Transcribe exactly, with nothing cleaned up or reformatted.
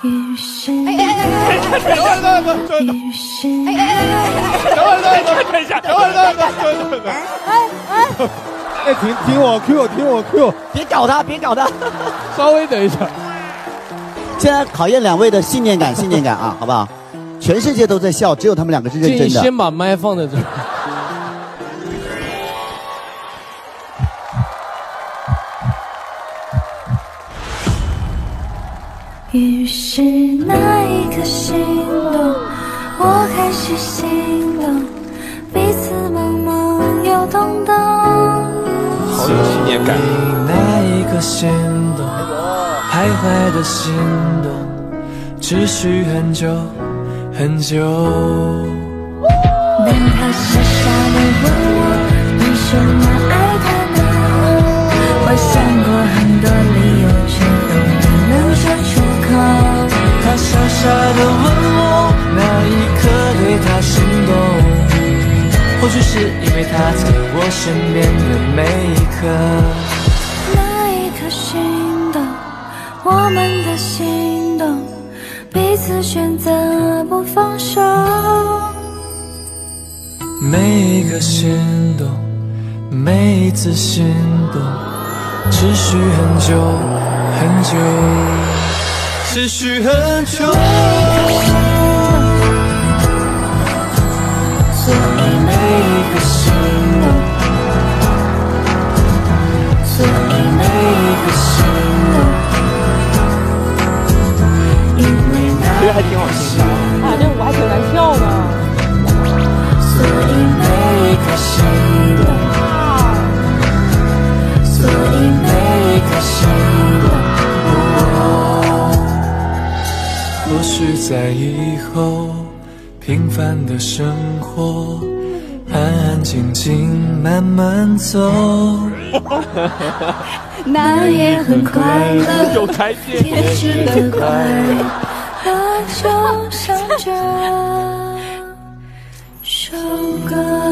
于是， 哎哎哎！等会儿，等会儿，等会儿， 于是， 哎哎哎！等会儿，等会儿，等一下，等会儿，等会儿，等会儿，哎哎哎！ 哎，听听我 Q 我听我 Q， 别搞他，别搞他， 稍微等一下。 现在考验两位的信念感，信念感啊，好不好？全世界都在笑，只有他们两个是认真的。 建议先把麦放在这儿。 于是那一刻心动，我开始心动，彼此懵懵又懂懂。 好有纪念感。 那一刻心动，徘徊的心动，持续很久很久。 当他傻傻地问我，你说那爱他呢？我想过很多理由，却都没能说出口。 他傻傻地问我，那一刻对他心动，或许是因为他在我身边的每一刻。 那一刻心动，我们的心动，彼此选择不放手。 每一个心动，每一次心动，持续很久很久，持续很久。 所以每一个心动，所以每一个心动，因为那觉得还挺好听的。 啊，这舞还挺难跳呢。 所以每一个心动，所以每一个心动。 或许在以后平凡的生活，安安静静慢慢走。 那也很快乐， 有台阶， 也值得快乐，就像这首歌。